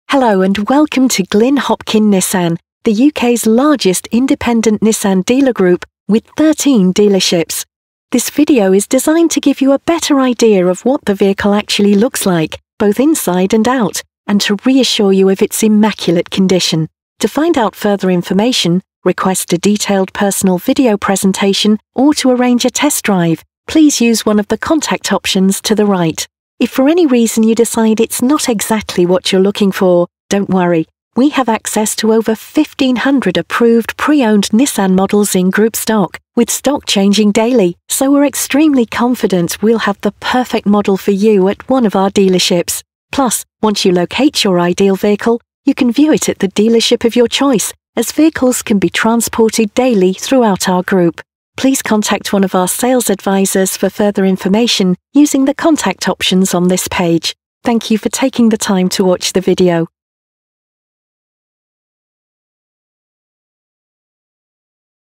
Hello and welcome to Glyn Hopkin Nissan, the UK's largest independent Nissan dealer group with 13 dealerships. This video is designed to give you a better idea of what the vehicle actually looks like, both inside and out, and to reassure you of its immaculate condition. To find out further information, request a detailed personal video presentation, or to arrange a test drive, please use one of the contact options to the right. If for any reason you decide it's not exactly what you're looking for, don't worry. We have access to over 1,500 approved pre-owned Nissan models in group stock, with stock changing daily, so we're extremely confident we'll have the perfect model for you at one of our dealerships. Plus, once you locate your ideal vehicle, you can view it at the dealership of your choice, as vehicles can be transported daily throughout our group. Please contact one of our sales advisors for further information using the contact options on this page. Thank you for taking the time to watch the video.